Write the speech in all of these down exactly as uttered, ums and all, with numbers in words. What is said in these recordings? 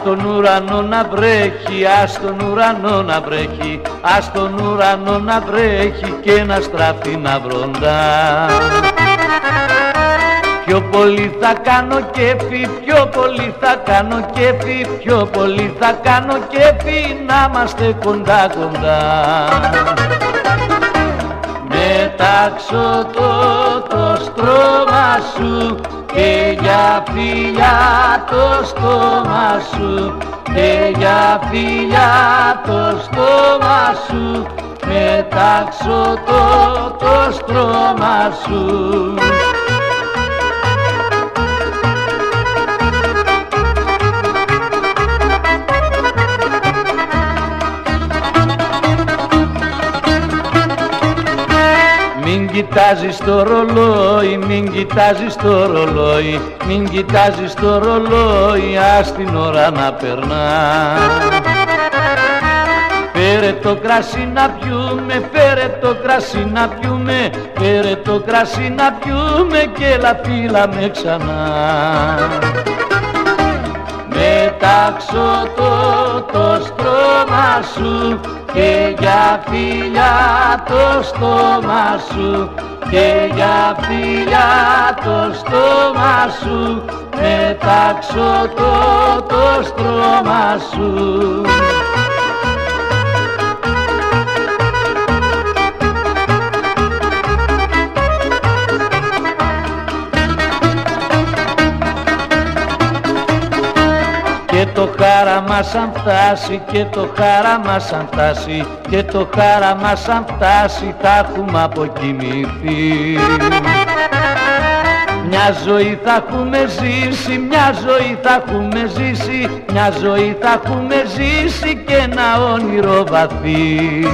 Ας τον ουρανό να βρέχει, ας τον ουρανό να βρέχει, ας τον ουρανό να βρέχει και να στραφεί να βροντά. Πιο πολύ θα κάνω κέφι, πιο πολύ θα κάνω κέφι, πιο πολύ θα κάνω κέφι να είμαστε κοντά κοντά. Μετάξω το, το στρώμα σου και για φιλιά το στόμα σου, και για φιλιά το στόμα σου, μετάξω το, το στρώμα σου. Μην κοιτάζεις το ρολόι, μην κοιτάζεις το ρολόι, μην κοιτάζεις το ρολόι, ας την ώρα να περνά. Φέρε το κρασί να πιούμε, φέρε το κρασί να πιούμε, φέρε το κρασί να πιούμε και έλα φύλαμε ξανά. Μετάξω το, το στρώμα σου και για φιλιά το στόμα σου, και για φιλιά το στόμα σου, μετάξω το, το στρώμα σου. Και το χάραμα σαν φτάσει, και το χάραμα σαν φτάσει, και το χάραμα σαν φτάσει θα έχουμε αποκοιμηθεί. Μια ζωή θα έχουμε ζήσει, μια ζωή θα έχουμε ζήσει, μια ζωή θα έχουμε ζήσει και ένα όνειρο βαθύ.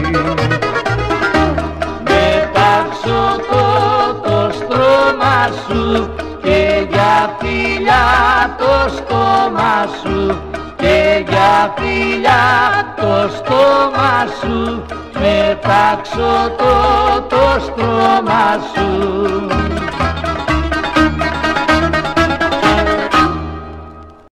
Μετάξω το, το στρώμα σου και για φιλιά το στόμα σου, και για φιλιά το στόμα σου, μετάξω το, το στρώμα σου.